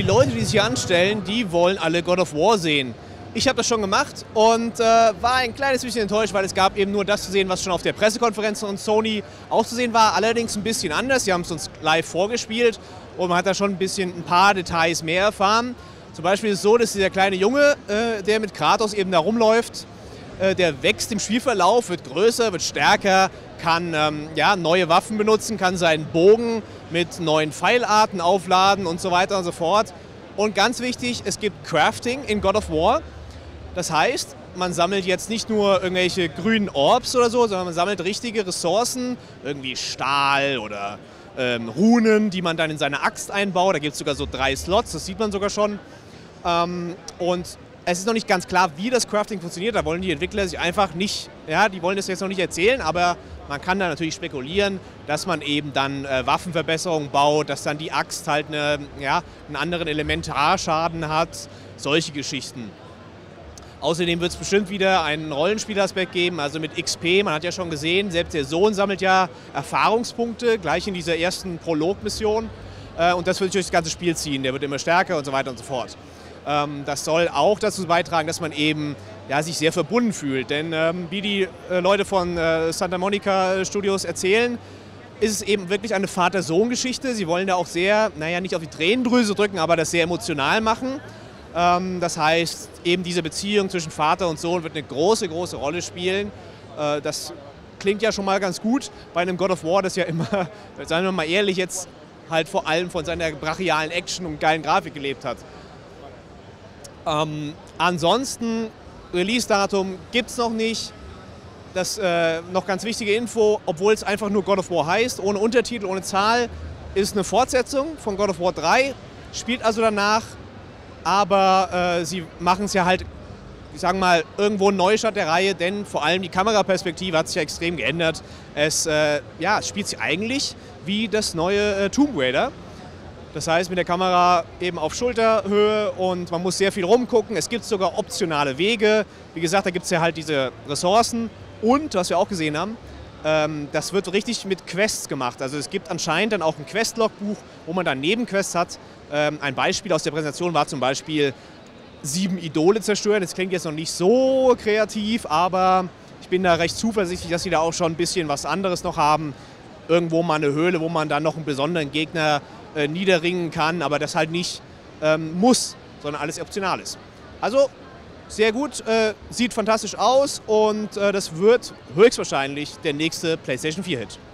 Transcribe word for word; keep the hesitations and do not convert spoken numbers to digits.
die Leute, die sich hier anstellen, die wollen alle God of War sehen. Ich habe das schon gemacht und äh, war ein kleines bisschen enttäuscht, weil es gab eben nur das zu sehen, was schon auf der Pressekonferenz von Sony auch zu sehen war. Allerdings ein bisschen anders. Sie haben es uns live vorgespielt und man hat da schon ein bisschen ein paar Details mehr erfahren. Zum Beispiel ist es so, dass dieser kleine Junge, äh, der mit Kratos eben da rumläuft, äh, der wächst im Spielverlauf, wird größer, wird stärker, kann ähm, ja, neue Waffen benutzen, kann seinen Bogen mit neuen Pfeilarten aufladen und so weiter und so fort. Und ganz wichtig, es gibt Crafting in God of War. Das heißt, man sammelt jetzt nicht nur irgendwelche grünen Orbs oder so, sondern man sammelt richtige Ressourcen, irgendwie Stahl oder ähm, Runen, die man dann in seine Axt einbaut. Da gibt es sogar so drei Slots, das sieht man sogar schon. Ähm, und es ist noch nicht ganz klar, wie das Crafting funktioniert. Da wollen die Entwickler sich einfach nicht, ja, die wollen das jetzt noch nicht erzählen, aber man kann da natürlich spekulieren, dass man eben dann äh, Waffenverbesserungen baut, dass dann die Axt halt eine, ja, einen anderen Elementarschaden hat, solche Geschichten. Außerdem wird es bestimmt wieder einen Rollenspielaspekt geben, also mit X P. Man hat ja schon gesehen, selbst der Sohn sammelt ja Erfahrungspunkte, gleich in dieser ersten Prolog-Mission. Äh, und das wird sich durch das ganze Spiel ziehen, der wird immer stärker und so weiter und so fort. Ähm, das soll auch dazu beitragen, dass man eben ja, sich sehr verbunden fühlt. Denn ähm, wie die äh, Leute von äh, Santa Monica Studios erzählen, ist es eben wirklich eine Vater-Sohn-Geschichte. Sie wollen da auch sehr, naja, nicht auf die Tränendrüse drücken, aber das sehr emotional machen. Ähm, das heißt, eben diese Beziehung zwischen Vater und Sohn wird eine große, große Rolle spielen. Äh, das klingt ja schon mal ganz gut bei einem God of War, das ja immer, seien wir mal ehrlich, jetzt halt vor allem von seiner brachialen Action und geilen Grafik gelebt hat. Ähm, ansonsten, Release-Datum gibt es noch nicht. Das äh, noch ganz wichtige Info, obwohl es einfach nur God of War heißt, ohne Untertitel, ohne Zahl, ist eine Fortsetzung von God of War drei, spielt also danach, aber äh, sie machen es ja halt, ich sage mal, irgendwo ein Neustart der Reihe, denn vor allem die Kameraperspektive hat sich ja extrem geändert. Es, äh, ja, es spielt sich eigentlich wie das neue äh, Tomb Raider. Das heißt, mit der Kamera eben auf Schulterhöhe und man muss sehr viel rumgucken. Es gibt sogar optionale Wege. Wie gesagt, da gibt es ja halt diese Ressourcen. Und, was wir auch gesehen haben, ähm, das wird richtig mit Quests gemacht. Also es gibt anscheinend dann auch ein Quest-Logbuch, wo man dann Nebenquests hat. Ähm, ein Beispiel aus der Präsentation war zum Beispiel sieben Idole zerstören. Das klingt jetzt noch nicht so kreativ, aber ich bin da recht zuversichtlich, dass sie da auch schon ein bisschen was anderes noch haben. Irgendwo mal eine Höhle, wo man dann noch einen besonderen Gegner äh, niederringen kann, aber das halt nicht ähm, muss, sondern alles optional ist. Also sehr gut, äh, sieht fantastisch aus und äh, das wird höchstwahrscheinlich der nächste PlayStation vier Hit.